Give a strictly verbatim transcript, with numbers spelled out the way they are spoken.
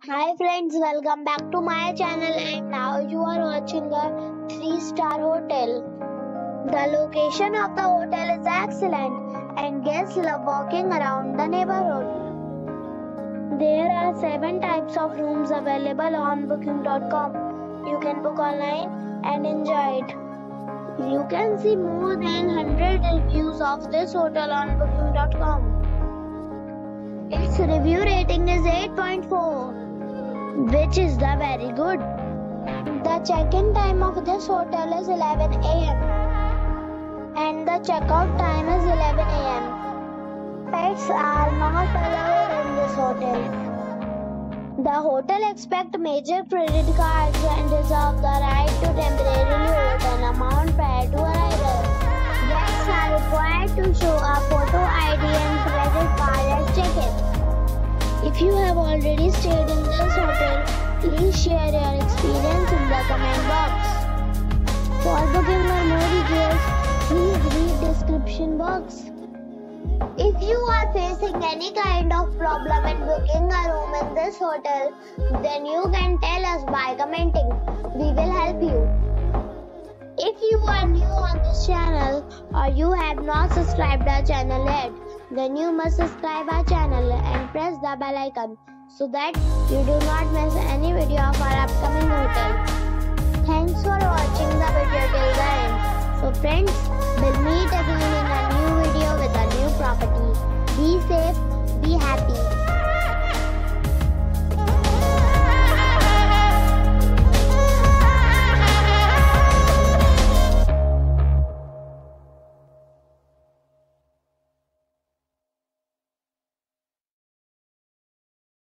Hi friends, welcome back to my channel and now you are watching a three star hotel. The location of the hotel is excellent and guests love walking around the neighborhood. There are seven types of rooms available on booking dot com. You can book online and enjoy it. You can see more than one hundred reviews of this hotel on booking dot com. Its review rating is eight point four. Which is the very good. The check-in time of this hotel is eleven a m and the check-out time is eleven a m Pets are not allowed in this hotel. The hotel accepts major credit cards and reserves the right to temporarily hold an amount prior to arrival. Guests are required to show a photo I D and credit card at check-in. If you have already stayed in this hotel, please share your experience in the comment box. For booking or more details, please read description box. If you are facing any kind of problem in booking a room in this hotel, then you can tell us by commenting. We will help you. If you are new on this channel or you have not subscribed our channel yet, then you must subscribe our channel and press the bell icon so that you do not miss any video of our upcoming hotel. Thanks for watching the video till the end. So friends, we'll meet again in a new video with a new property. Be safe, be happy.